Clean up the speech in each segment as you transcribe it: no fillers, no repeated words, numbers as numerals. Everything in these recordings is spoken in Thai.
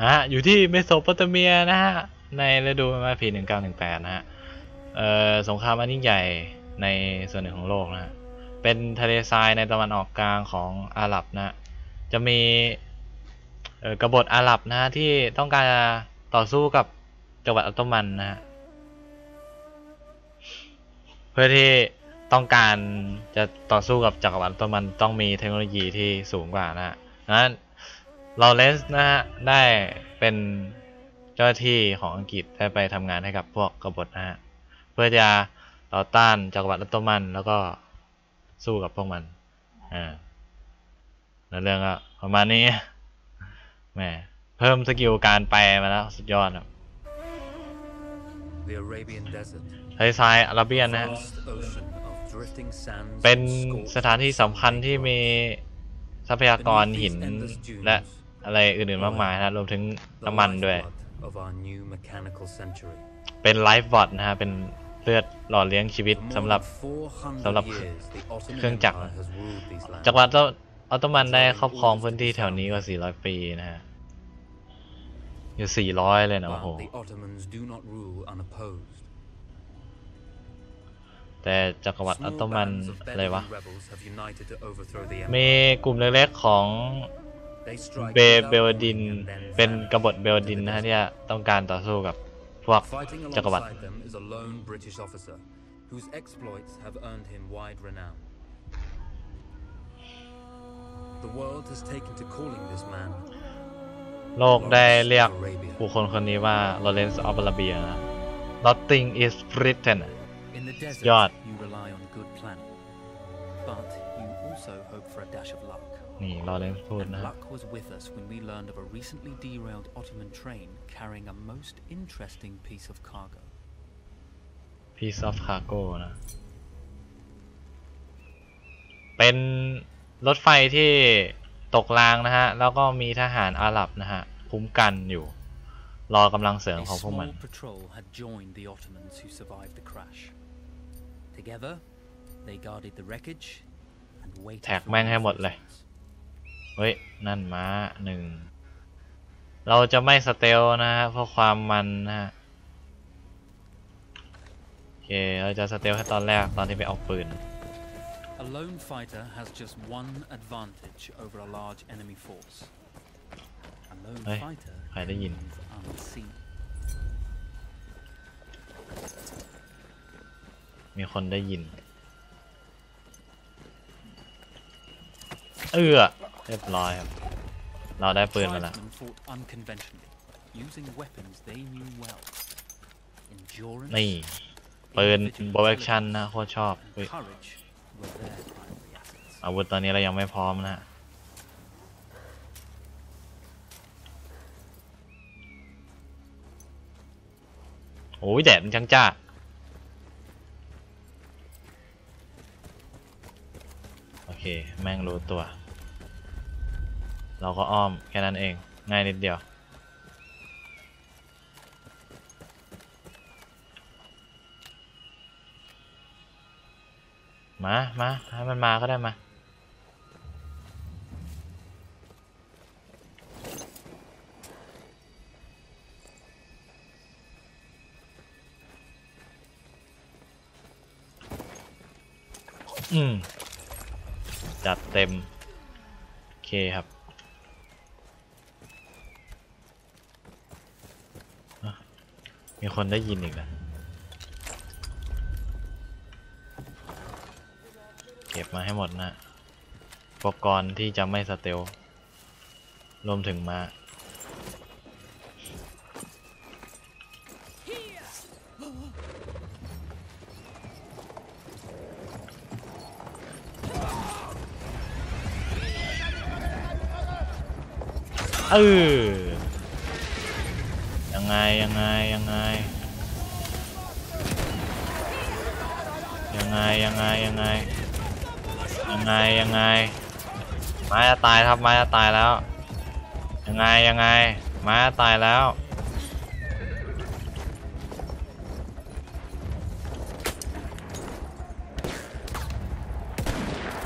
อยู่ที่เมโสโปเตเมียนะฮะในฤดูมาปี1918นะฮะสงครามอันยิ่งใหญ่ในส่วนหนึ่งของโลกนะฮะเป็นทะเลทรายในตะวันออกกลางของอาหรับนะจะมีกบฏอาหรับนะที่ต้องการต่อสู้กับจักรวรรดิออตโตมันนะฮะเพื่อที่ต้องการจะต่อสู้กับจักรวรรดิออตโตมันต้องมีเทคโนโลยีที่สูงกว่านะฮะนั้นลอเรนซ์นะฮะได้เป็นเจ้าหน้าที่ของอังกฤษได้ไปทำงานให้กับพวกกบฏนะฮะเพื่อจะต่อต้านจักรวรรดิออตโตมันแล้วก็สู้กับพวกมันแล้วเรื่องก็ประมาณนี้แหมเพิ่มสกิลการแปลมาแล้วสุดยอดครับทะเลทรายอาราเบียนนะฮะเป็นสถานที่สำคัญที่มีทรัพยากรหินและอะไรอื่นๆมากมายนะรวมถึงน้ำมันด้วยเป็นไลฟ์บอทนะฮะเป็นเลือดหล่อเลี้ยงชีวิตสำหรับเครื่องจักรจักรวรรดิออตโตมันได้ครอบครองพื้นที่แถวนี้กว่า400 ปีนะฮะอยู่400เลยนะโอ้โหแต่จักรวรรดิออตโตมันอะไรวะมีกลุ่มเล็กๆของเบลดินเป็นกบฏเบลดินนะฮะที่ต้องการต่อสู้กับพวกจักรวรรดิโลกได้เรียกบุคคลคนนี้ว่า Lawrence of Arabia นะ Nothing is written ยอดนี่ Lawrence พูดนะ Piece of cargo นะเป็นรถไฟที่ตกรางนะฮะแล้วก็มีทหารอาหรับนะฮะคุ้มกันอยู่รอกำลังเสริมของพวกมันแท็กแม่งให้หมดเลยเฮ้ยนั่นม้าหนึ่งเราจะไม่สเตลนะฮะเพราะความมันนะฮะโอเคเราจะสเตลแค่ตอนแรกตอนที่ไปเอาปืนA lone fighter has just one advantage over a large enemy force. A lone fighter remains unseen. มีคนได้ยินเรียบร้อยครับเราได้ปืนมาแล้วนี่ปืนโบว์แอคชั่นนะโคตรชอบอาวุธตอนนี้เรายังไม่พร้อมนะโอ้ยแดดมันช่างจ้าโอเคแม่งรู้ตัวเราก็อ้อมแค่นั้นเองง่ายนิดเดียวมาให้มันมาก็ได้มาจัดเต็มโอเคครับมีคนได้ยินอีกแล้วเก็บมาให้หมดนะอุปกรณ์ที่จะไม่สเตลรวมถึงม้ายังไงม้าจะตายครับม้าจะตายแล้วยังไงม้าจะตายแล้ว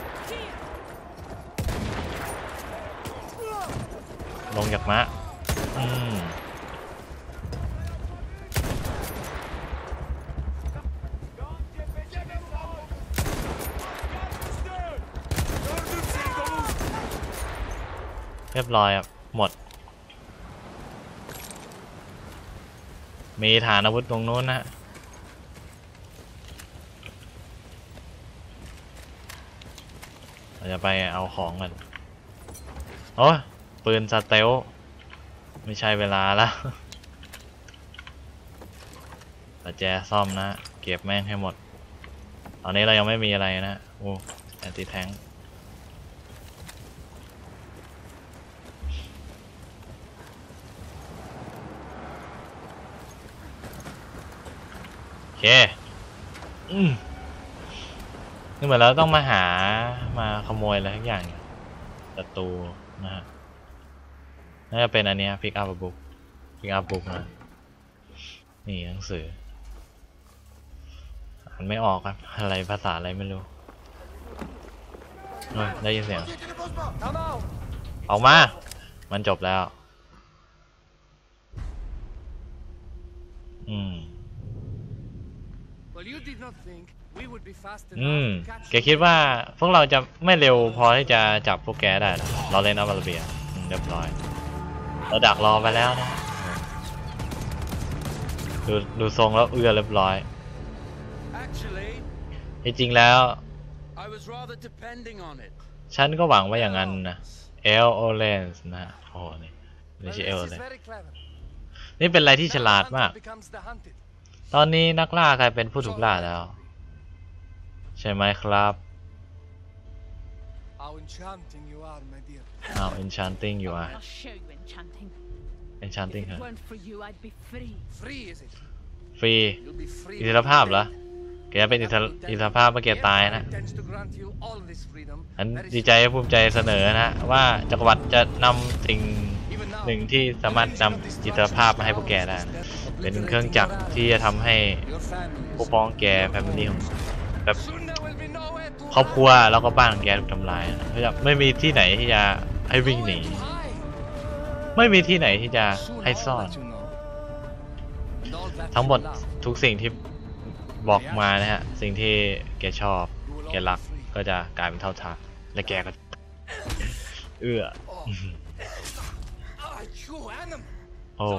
ลงจากม้าอืมเรียบร้อยครับหมดมีฐานอาวุธตรงนู้นนะเราจะไปเอาของกันโอ้ปืนสเตลไม่ใช่เวลาแล้วแต่แจซ่อมนะเก็บแม่งให้หมดตอนนี้เรายังไม่มีอะไรนะโอ้แอนตี้แทงโอเคนี่เหมือนเราต้องมาหามาขโมยอะไรทุกอย่างประตูนะฮะน่าจะเป็นอันนี้พิกอัพบุ๊กนะนี่หนังสืออ่านไม่ออกครับอะไรภาษาอะไรไม่รู้ได้ยินเสียงออกมามันจบแล้วแกคิดว่าพวกเราจะไม่เร็วพอที่จะจับพวกแกได้หรอเราเล่นอัลบาเบียเรียบร้อยเราดักรอไปแล้วนะดูทรงแล้วเรียบร้อยจริงๆแล้วฉันก็หวังว่าอย่างนั้นนะเอลโอเลนส์นะโอ้นี่ไม่ใช่เอลเลยนี่เป็นอะไรที่ฉลาดมากตอนนี้นักล่ากลายเป็นผู้ถูกล่าแล้วใช่ไหมครับenchanting you are enchanting ฮะฟรีอิสรภาพเหรอแกเป็นอิสรภาพเมื่อแกตายนะอันดีใจภูมิใจเสนอนะว่าจักรวรรดิจะนำสิ่งหนึ่งที่สามารถนำอิสรภาพมาให้พวกแกได้นะเป็นเครื่องจักรที่จะทำให้พวกพ้องแกแฟมิลี่ของแบบครอบครัวแล้วก็บ้านของแกถูกทำลายนะไม่มีที่ไหนที่จะให้วิ่งหนีไม่มีที่ไหนที่จะให้ซ่อนทั้งหมดทุกสิ่งที่บอกมานะฮะสิ่งที่แกชอบแกรักก็จะกลายเป็นเท่าทานและแกก็โอ้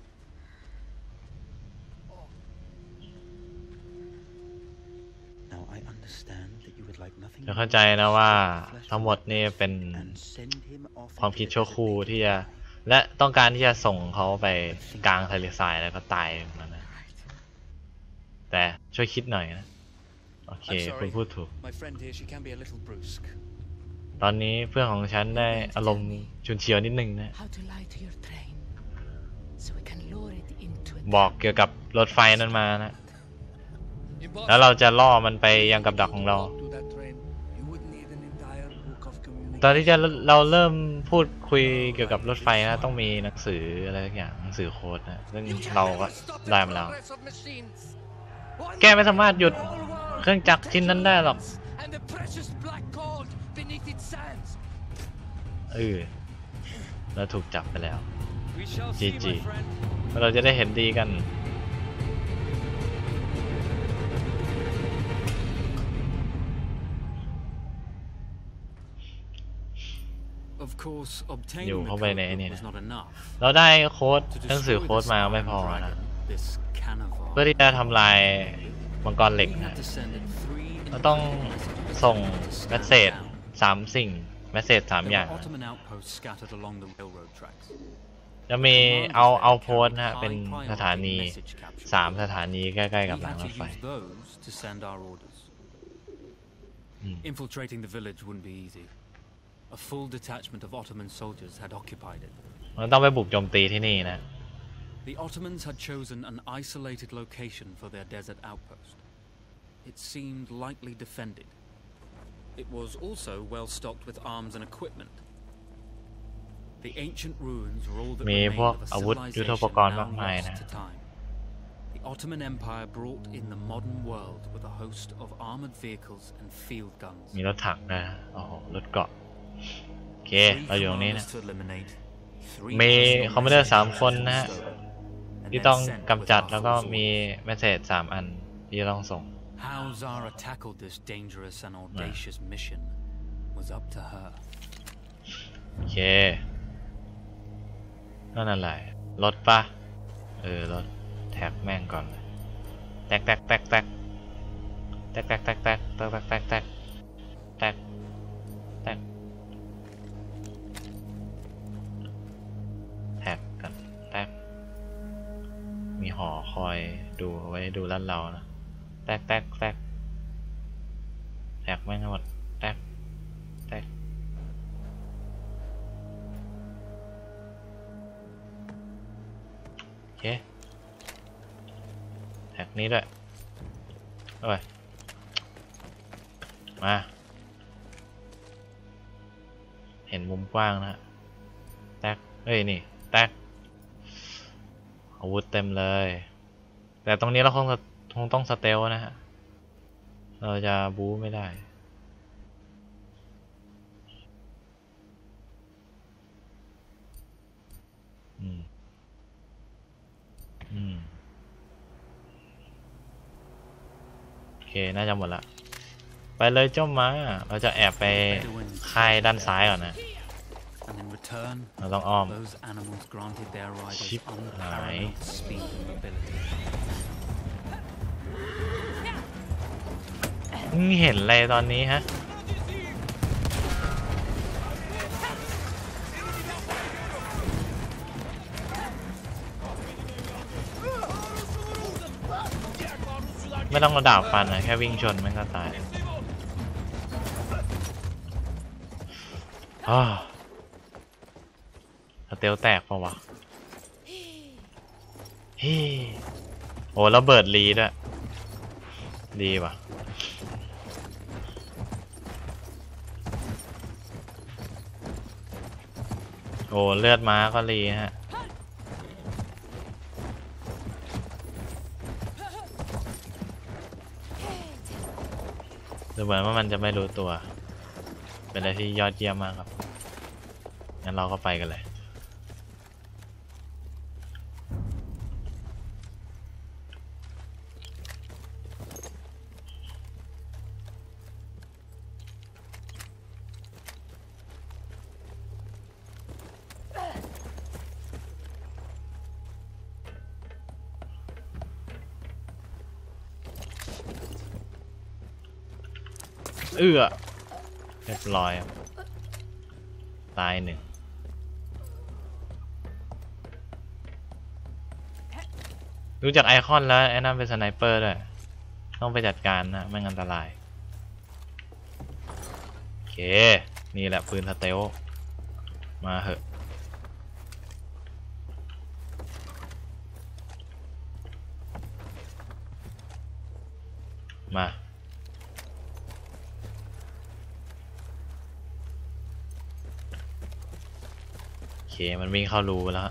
จะเข้าใจนะว่าทั้งหมดนี่เป็นความคิดชั่วครู่ที่จะและต้องการที่จะส่งเขาไปกลางทะเลทรายแล้วก็ตายนั่นนะแต่ช่วยคิดหน่อยนะโอเคคุณพูดถูกตอนนี้เพื่อนของฉันได้อารมณ์ชุนเฉียวนิดนึงนะบอกเกี่ยวกับรถไฟนั้นมานะแล้วเราจะล่อมันไปยังกับดักของเราตอนที่เราเริ่มพูดคุยเกี่ยวกับรถไฟนะต้องมีหนังสืออะไรทุกอย่างหนังสือโค้ดนะซึ่งเราก็ได้มาแล้วแกไม่สามารถหยุดเครื่องจักรชิ้นนั้นได้หรอกเราถูกจับไปแล้วจีเราจะได้เห็นดีกันอยู่เข้าไปในนี่นะเราได้โค้ดหนังสือโค้ดมาไม่พอนะเพื่อที่จะทำลายมังกรเหล็กนะเราต้องส่งเมสเซจ3 สิ่งเมสเซจ3 อย่างจะมีเอาโพสนะฮะเป็นสถานี3 สถานีใกล้ๆกับรางรถไฟ A full detachment of Ottoman soldiers had occupied it. มันต้องไปบุกโจมตีที่นี่นะ The Ottomans had chosen an isolated location for their desert outpost. It seemed lightly defended. It was also well stocked with arms and equipment. The ancient ruins were all that remained of a civilization now lost to time. The Ottoman Empire brought in the modern world with a host of armored vehicles and field guns. มีรถถังนะโอ้โหรถเกาะโอเคเราอยู่ตรงนี้นะ three มี personal คอมมานเดอร์ messages 3 คนนะฮะ and ที่ then ต้อง sent กำจัด with แล้วก็ Arthur's มี order. เมสเซจ3 อันที่ต้องส่ง How Zara tackled this dangerous and audacious mission was up to her. โอเคนั่นอะไรรถปะรถแท็กแม่งก่อนเลยแท็กแท็กแท็กแท็กแท็กแท็กแท็กแท็กแท็กแท็กแท็กแท็กแท็กแท็กแท็กกันแท็กมีหอคอยดูไว้ดูลั่นเรานะแท็กแท็กแท็กแท็กแม่งทั้งหมดแท็กแท็กโอเคแท็กนี้ด้วยโอ้ยมาเห็นมุมกว้างนะฮะแท็กนี่แท็กอาวุธเต็มเลยแต่ตรงนี้เราคงต้องสเตลนะฮะเราจะบู๊ไม่ได้โอเคน่าจะหมดละไปเลยเจ้าม้าเราจะแอบไปค่ายด้านซ้ายก่อนนะ And in return, เราต้องอ้อม those animals granted their riders Ship unparalleled speed and mobility. เห็นอะไรตอนนี้ฮะไม่ต้องระดับฟันนะแค่วิ่งชนมันก็ตายสเตลแตกปะวะโอ้แล้วเบิดรีด้วยดีป่ะโอ้เลือดม้าก็รีฮะดูเหมือนว่ามันจะไม่รู้ตัวเป็นอะไรที่ยอดเยี่ยมมากครับงั้นเราก็ไปกันเลยเรียบร้อยตายหนึ่งรู้จักไอคอนแล้วไอ้นั่นเป็นสไนเปอร์ด้วยต้องไปจัดการนะไม่งั้นอันตรายโอเคนี่แหละปืนสเตลมาเหอะมาโอเคมันวิ่งเข้ารูแล้ว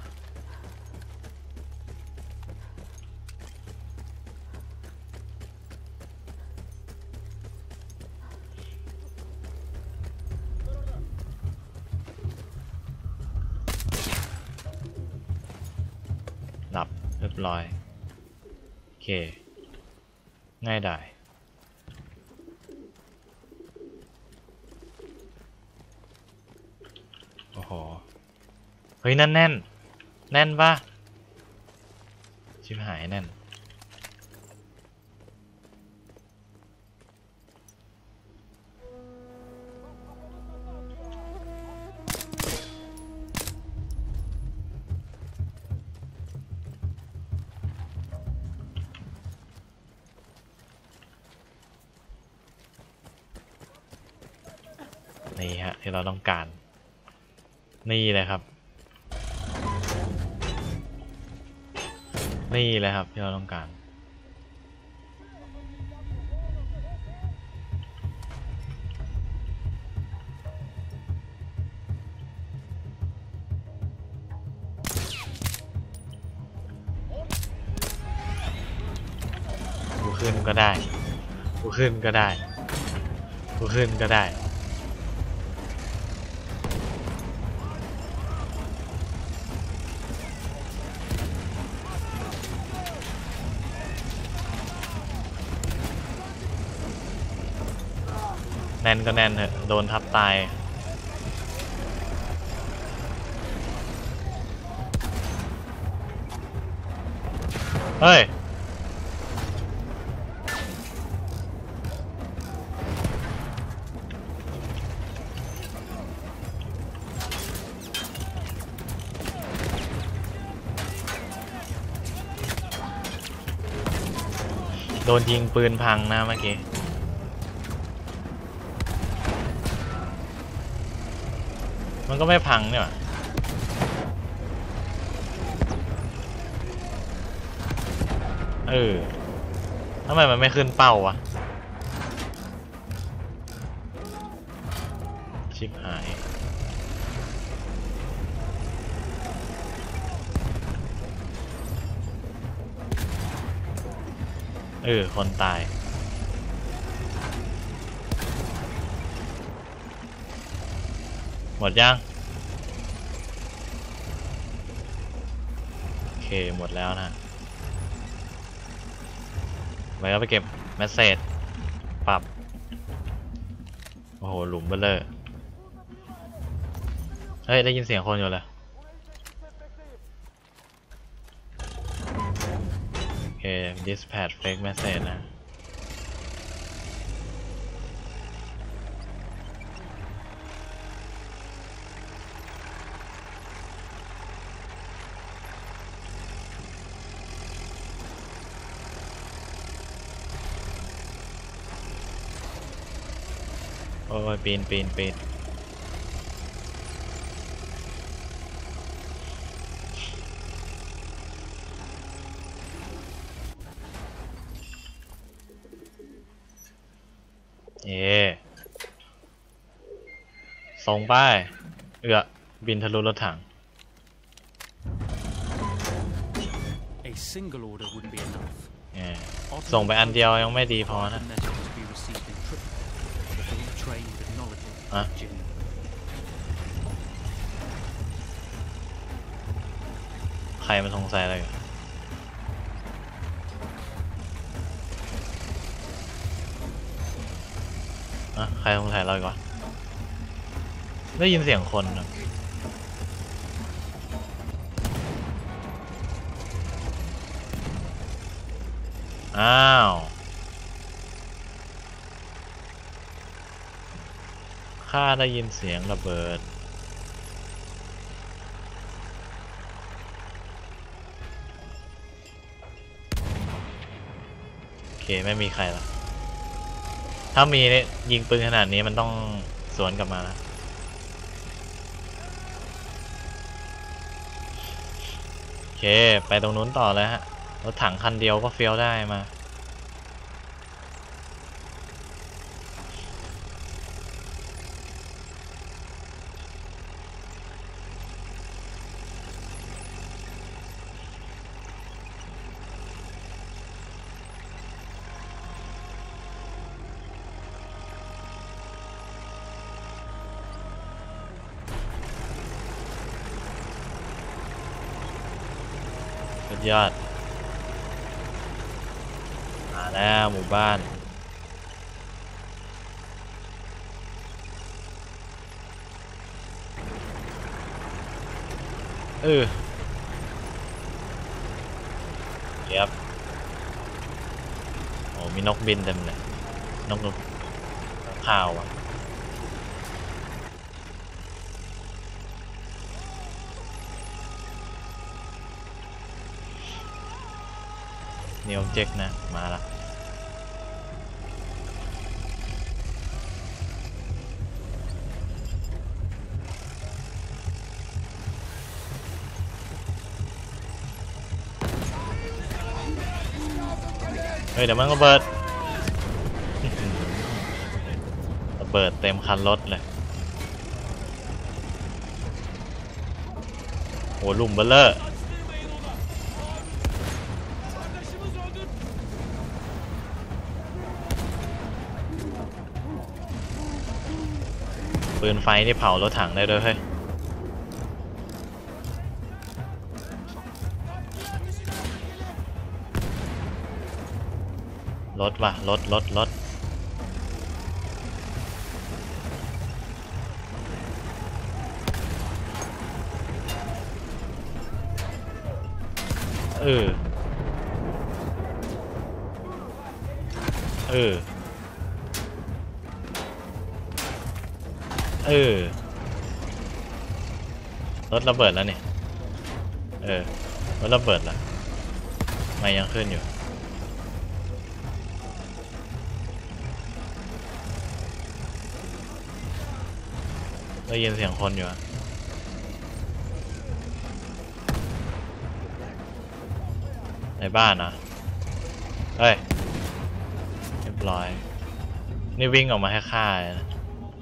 หลับเรียบร้อยโอเคง่ายได้โอ้โหเฮ้ยนั่นแน่นแน่นปะชิบหายแน่นนี่ฮะที่เราต้องการนี่เลยครับนี่เลยครับที่เราต้องการกูขึ้นก็ได้กูขึ้นก็ได้กูขึ้นก็ได้แน่นก็แน่นเถอะโดนทับตายเฮ้ยโดนยิงปืนพังนะเมื่อกี้มันก็ไม่พังเนี่ยหรอทำไมมันไม่ขึ้นเป้าวะชิบหายคนตายหมดยังโอเคหมดแล้วนะไว้ก็ไปเก็บแมสเซจปรับโอ้โหหลุมเบลเลอร์เฮ้ยได้ยินเสียงคนอยู่เลยโอเค dispatch fake message นะโอ้ยปีนส่งไปบินทะลุรถถัง A single order wouldn't be enough. ส่งไปอันเดียวยังไม่ดีพอนะใครมาสงสัยอะไรใครสงสัยเราอีกวะได้ยินเสียงคนนะอ้าวข้าได้ยินเสียงระเบิดโอเคไม่มีใครละถ้ามีเนี่ยยิงปืนขนาดนี้มันต้องสวนกลับมานะโอเคไปตรงนู้นต่อเลยฮะรถถังคันเดียวก็เฟี้ยวได้มาสุดยอดมาแล้วหมู่บ้านเดี๋ยวโอ้มีนกบินเต็มเลยนกข่าวอะนี่ออบเจกต์นะมาละเฮ้ยเดี๋ยวมันระเบิดระเบิดเต็มคันรถเลยโหหลุมเบลเลอร์ปืนไฟนี่เผารถถังได้ด้วยเฮ้ยรถว่ะรถเออรถระเบิดแล้วเนี่ยรถระเบิดแล้วไม่ยังขึ้นอยู่ได้ยินเสียงคนอยู่ในบ้านนะเฮ้ยเรียบร้อยนี่วิ่งออกมาให้ฆ่าเลยนะ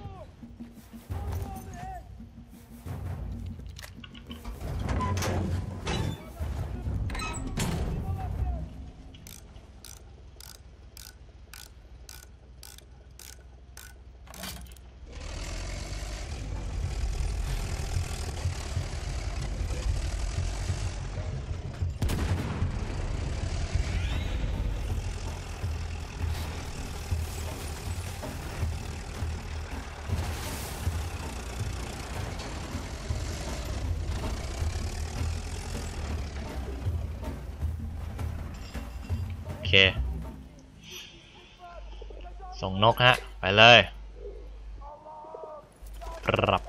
โอเคส่งนกฮะไปเลยปรับ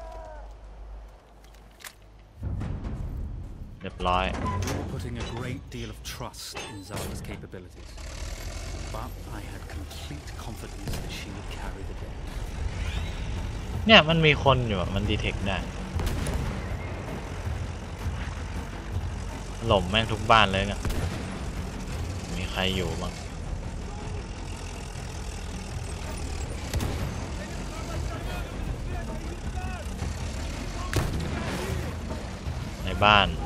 เรียบร้อย Putting a great deal of trust in Zara's capabilities, but I had complete confidence that she would carry the day. เนี่ยมันมีคนอยู่มันดีเทคได้หล่มแม่งทุกบ้านเลยเนี่ยมีใครอยู่บ้างในบ้าน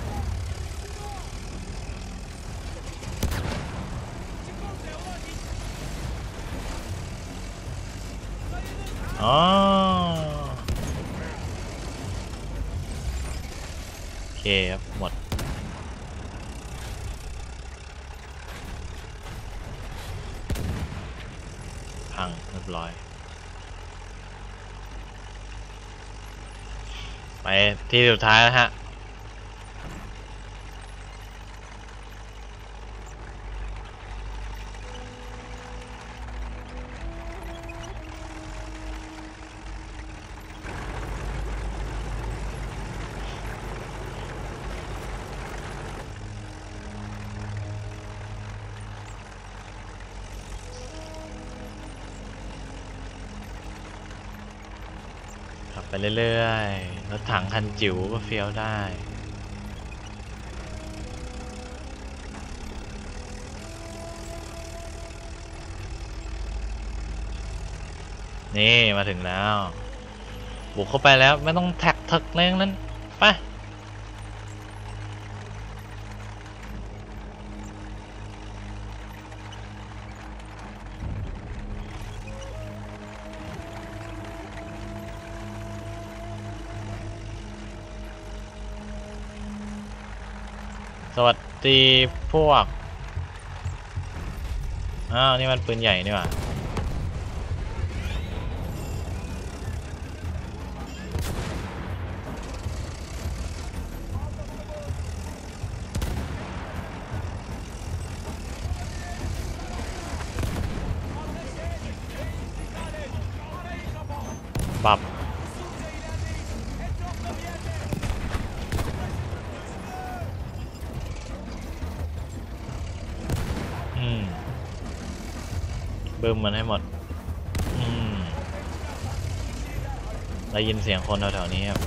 อ๋อโอเคครับหมดพังเรียบร้อยไปที่สุดท้ายแล้วฮะไปเรื่อยๆรถถังคันจิ๋วก็เฟี้ยวได้นี่มาถึงแล้วบุกเข้าไปแล้วไม่ต้องแท็กทึกเร่งนั้นไปสวัสดีพวกอ้าวนี่มันปืนใหญ่นี่หว่าปับบึ้มมันให้หมดได้ยินเสียงคนแถวๆนี้ครับ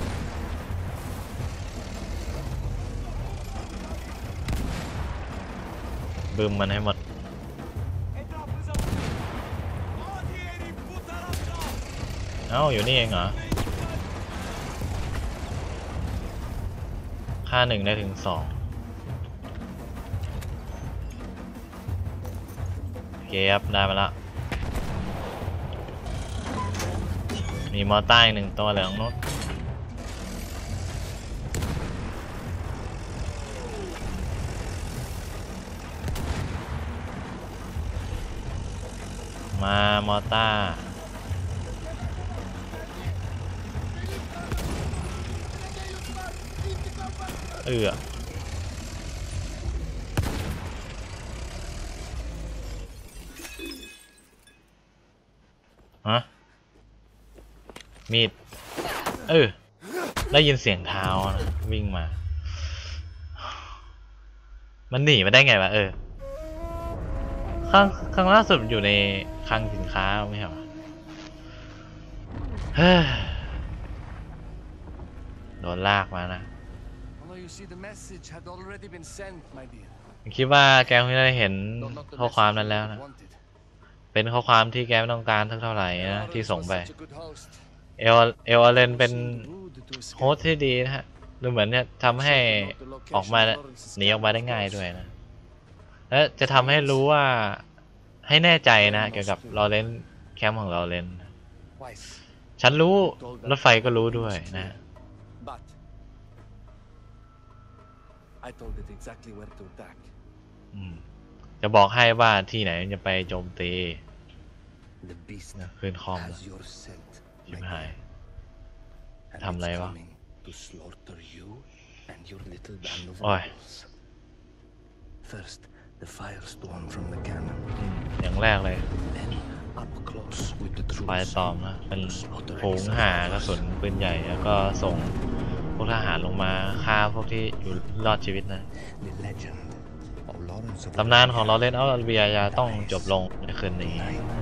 บึ้มมันให้หมดเอ้าอยู่นี่เองเหรอค่า1ได้ถึง2โอเคครับได้มาละมีมอต้าอีก1ตัวเหลืองนู้นมามอต้าฮะมีดได้ยินเสียงเท้านะวิ่งมามันหนีมาได้ไงวะข้างล่าสุดอยู่ในคลังสินค้าไม่ใช่หรอโดนลากมานะคิดว่าแกคงได้เห็นข้อความนั้นแล้วนะเป็นข้อความที่แกไม่ต้องการเท่าไหร่นะที่ส่งไปเอลเลนเป็นโฮสต์ที่ดีนะฮะดูเหมือนจะทำให้ออกมาหนีออกมาได้ง่ายด้วยนะและจะทำให้รู้ว่าให้แน่ใจนะเกี่ยวกับลอเรนแคมป์ของลอเรนฉันรู้รถไฟก็รู้ด้วยนะจะบอกให้ว่าที่ไหนจะไปโจมตีคืนคอมชิบหายทำอะไรวะโอ้ยอย่างแรกเลยไฟตอมนะเป็นฝูงหากระสุนปืนใหญ่แล้วก็ส่งพวกทหารลงมาฆ่าพวกที่อยู่รอดชีวิตนะตำนานของลอเรนซ์ ออฟ อาราเบียจะต้องจบลงในคืนนี้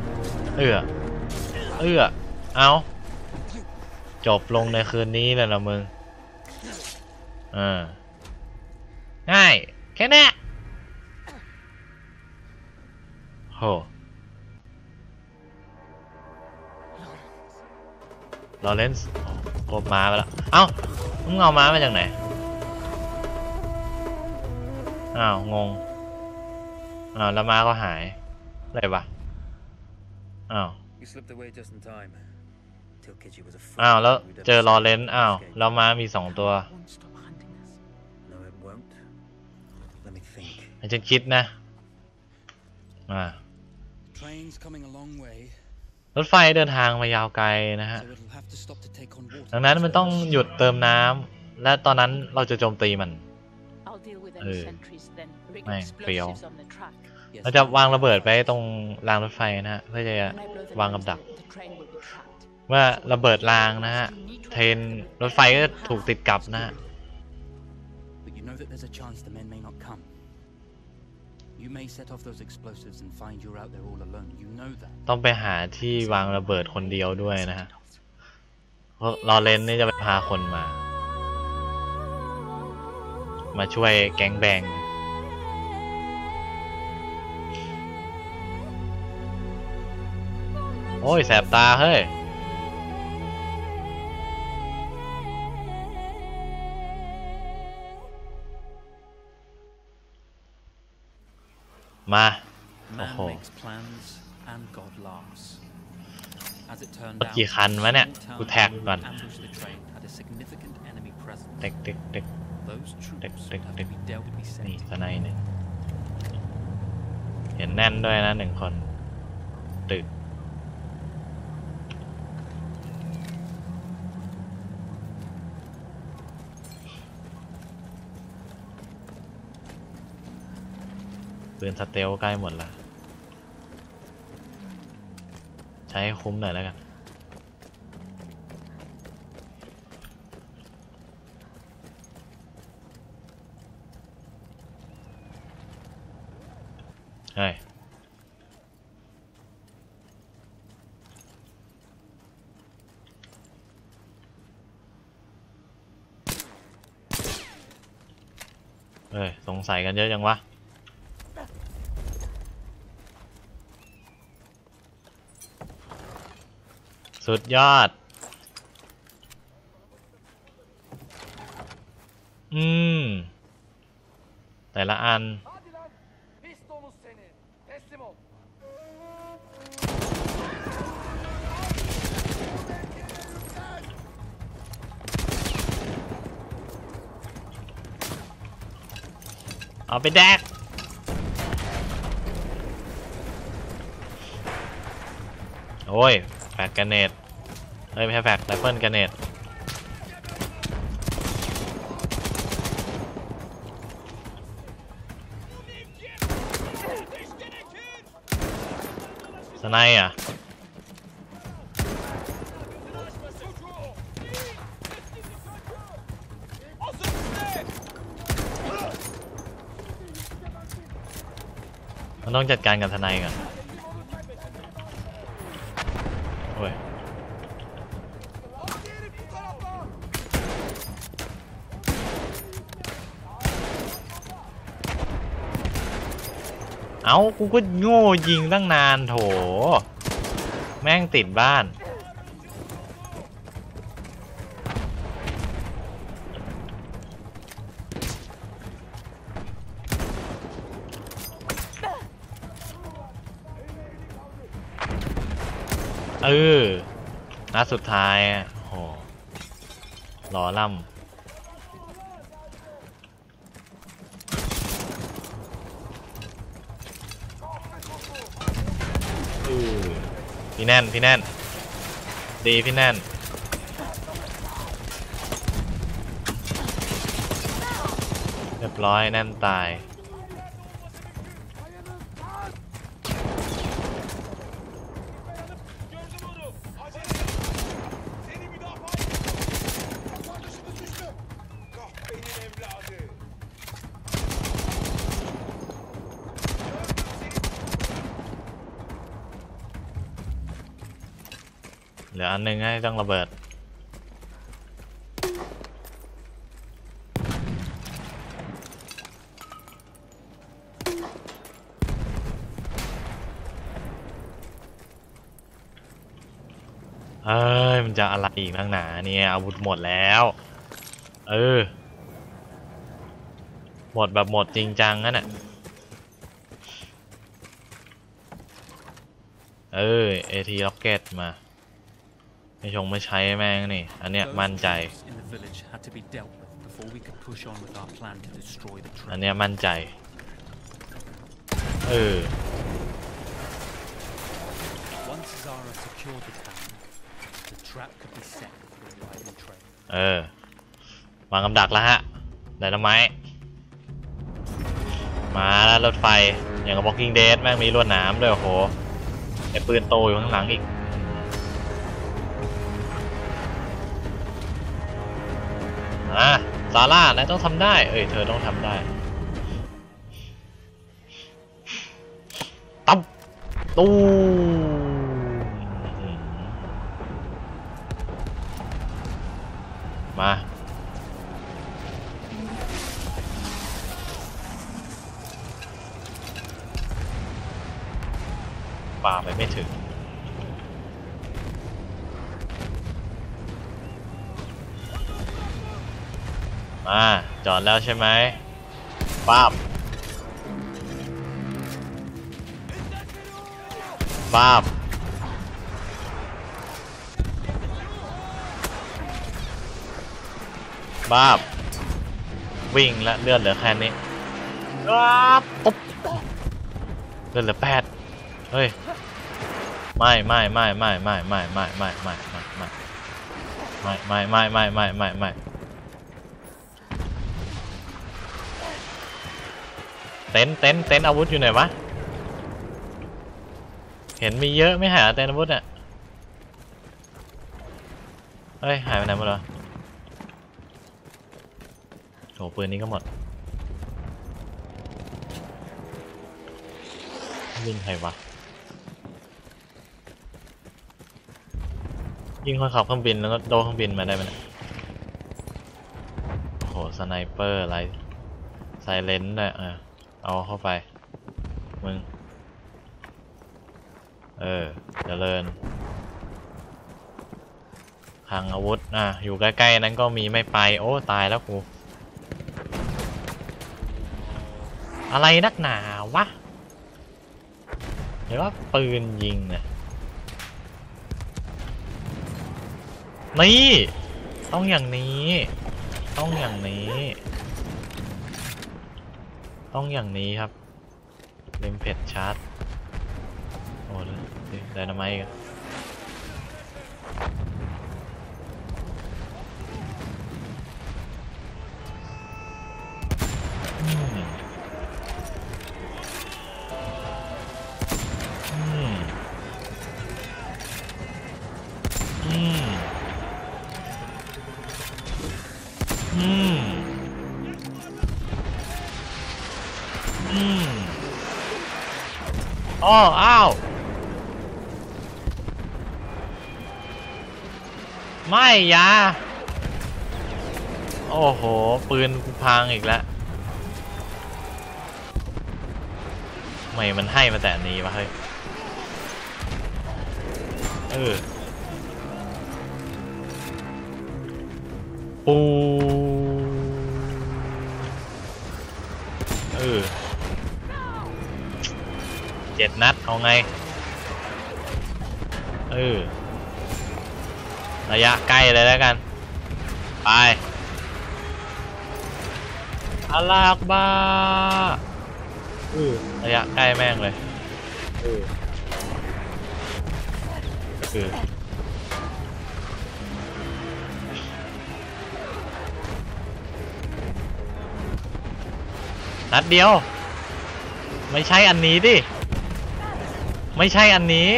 เอาจบลงในคืนนี้เลยนะมึงง่ายแค่นี้โหลอเรนซ์กบม้าไปแล้วเอ้ามึงเอาม้ามาจากไหนงงแล้วม้าก็หายอะไรวะแล้วเจอลอเรนซ์แล้วม้ามี2 ตัวฉันคิดนะรถไฟเดินทางมายาวไกลนะฮะดังนั้นมันต้องหยุดเติมน้ำและตอนนั้นเราจะโจมตีมันไม่เปรี้ยวเราจะวางระเบิดไปตรงรางรถไฟนะฮะเพื่อจะวางกับดักเมื่อระเบิดรางนะฮะเทรนรถไฟก็ถูกติดกับนะฮะต้องไปหาที่วางระเบิดคนเดียวด้วยนะฮะเพราะลอเรนซ์นี่จะไปพาคนมาช่วยแก๊งแบงโอ้ยแสบตาเฮ้ยมาโอ้โหกี่คันวะเนี่ยกูแท็กก่อนเด็กนี่สไนด์เนี่ยเห็นแน่นด้วยนะ1 คนตึกปืนสเตลใกล้หมดแล้วใช้ให้คุ้มหน่อยแล้วกันเฮ้ยสงสัยกันเยอะจังวะสุดยอดแต่ละอันเอาไปแดกโอ้ยแฟกกระเนตไม่ใช่แฟกไรเฟิลกระเนตสไนอ่ะมันต้องจัดการกับทนายก่อนโอ้ยเอากูก็โง่ยิงตั้งนานโถแม่งติดบ้านนัดสุดท้ายโหหล่อล่ำพี่แน่นดีพี่แน่นเรียบร้อยแน่นตายเหลืออันนึงให้ต้องระเบิดมันจะอะไรอีกนักหนาเนี่ยอาวุธหมดแล้วหมดแบบหมดจริงจังนั่นน่ะAT rocket มาไม่ใช้แม่งนี่อันเนี้ยมั่นใจอันเนี้ยมั่นใจวางกำดักแล้วฮะไดนาไมต์มาแล้วรถไฟอย่างกับ Walking Dead แม่งมีลวดหนามด้วยโอ้โหไอ้ปืนโตอยู่ข้างหลังอีกซาร่านายต้องทำได้เธอต้องทำได้ตั้มตู้มาป่าไปไม่ถึงมาจอดแล้วใช่ไหมป้าบวิ่งแล้วเลือดเหลือแค่นี้ปุ๊บเลือดเหลือ8เฮ้ยไม่เต็นอาวุธอยู่ไหนวะเห็นมีเยอะไม่หาเต็นอาวุธอ่ะเฮ้ยหายไปไหนหมดแล้วโหปืนนี้ก็หมดยิงใครวะยิงคนขับเครื่องบินแล้วก็โดนเครื่องบินมาได้ไหมโหสไนเปอร์อะไรไซเลนต์ด้วยเอาเข้าไปมึงเจริญคลังอาวุธอยู่ใกล้ๆนั้นก็มีไม่ไปโอ้ตายแล้วกูอะไรนักหนาวะเห็นว่าปืนยิงเนี่ยนี่ต้องอย่างนี้ครับเลมเพจชาร์จโอ้ยไดนาไมต์กันอ้ออ้าวไม่ยาโอ้โหปืนกูพังอีกแล้วทำไมมันให้มาแต่อันนี้วะเฮ้ยปู7 นัดเอาไงระยะใกล้เลยแล้วกันไปอาลากบ้าระยะใกล้แม่งเลยนัดเดียวไม่ใช่อันนี้ดิไม่ใช่อันนี้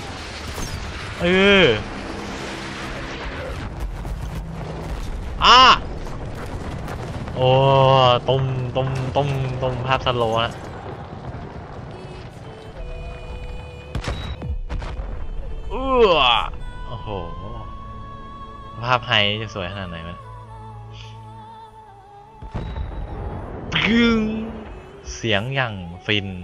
โอ้ต้มภาพสโลว์นะโอ้โหภาพไฮจะสวยขนาดไหนมันเสียงอย่างฟิน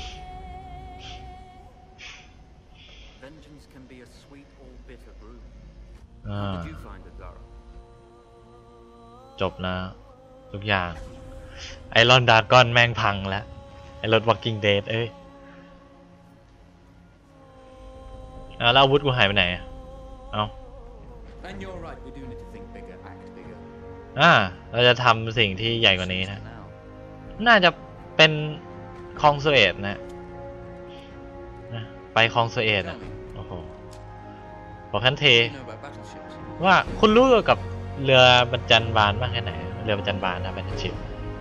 จบนะทุกอย่างไอรอนดากอนแม่งพังแล้วไอรถ Walking Dead แล้วอาวุธกูหายไปไหนเอาเราจะทำสิ่งที่ใหญ่กว่านี้นะน่าจะเป็นคลองสุเอซนะไปคลองสุเอซนะโอ้โหบอกท่านเทว่าคุณรู้กับเรือบรรจันบานมากแค่ไหนเรือบรรจันบานนะเป็นชิป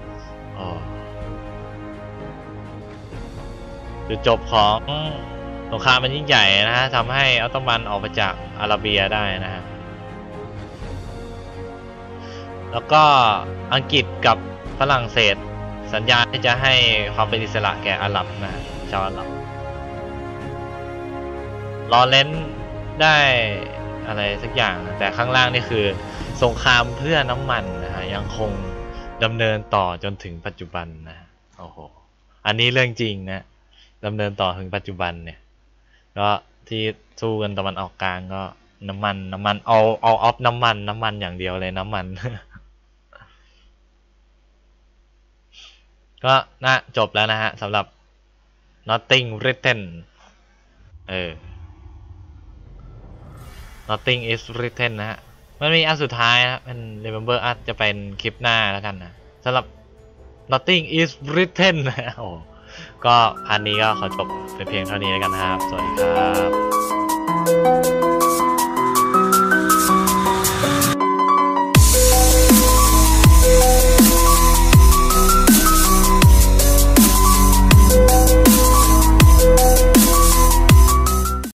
จุดจบของสงครามมันยิ่งใหญ่นะฮะทำให้ออตโตมันออกไปจากอาราเบียได้นะฮะแล้วก็อังกฤษกับฝรั่งเศสสัญญาที่จะให้ความเป็นอิสระแก่อาหรับนะชาวอาหรับลอเรนซ์ได้อะไรสักอย่างแต่ข้างล่างนี่คือสงครามเพื่อน้ำมันนะฮะยังคงดำเนินต่อจนถึงปัจจุบันนะโอ้โหอันนี้เรื่องจริงนะดำเนินต่อถึงปัจจุบันเนี่ยก็ที่สู้กันตะวันออกกลางก็น้ำมันเอาออฟน้ำมันอย่างเดียวเลยน้ำมัน ก็น่าจบแล้วนะฮะสำหรับ Nothing Written Nothing is written นะฮะมันมีอันสุดท้ายนะเป็น Remember Us จะเป็นคลิปหน้าแล้วกันนะสำหรับ Nothing is written นะโอ้ก็พาร์ทนี้ก็ขอจบไปเพียงเท่านี้แล้วกันนะครับสวัสดีครับ